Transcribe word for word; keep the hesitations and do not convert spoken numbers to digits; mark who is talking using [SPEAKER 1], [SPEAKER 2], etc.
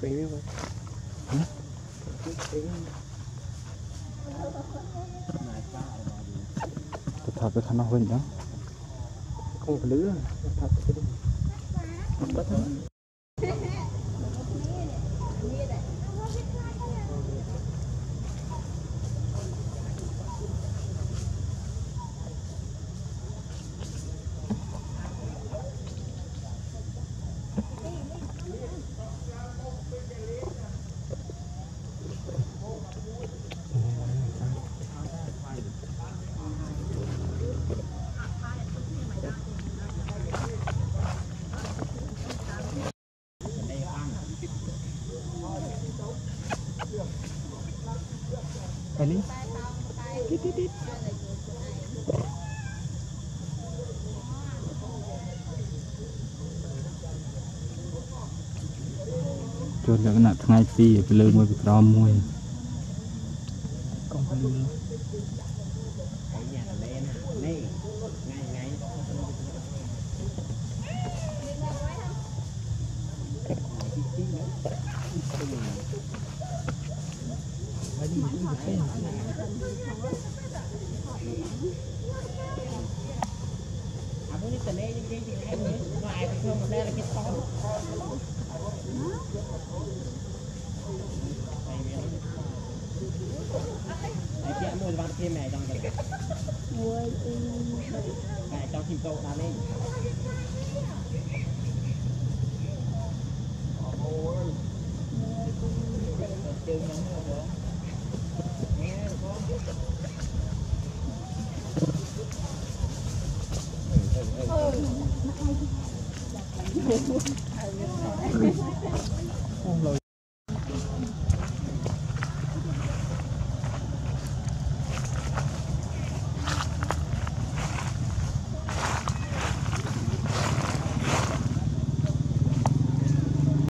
[SPEAKER 1] phê vậy
[SPEAKER 2] thật với khả năng hơn đó
[SPEAKER 1] không có lứa thật bất thôi
[SPEAKER 2] cái ní cho được nặng ngay phi cái lươn môi bị rom môi
[SPEAKER 1] con phải lứa mua bán thêm này trong cái này trong kim cậu đã lên không lời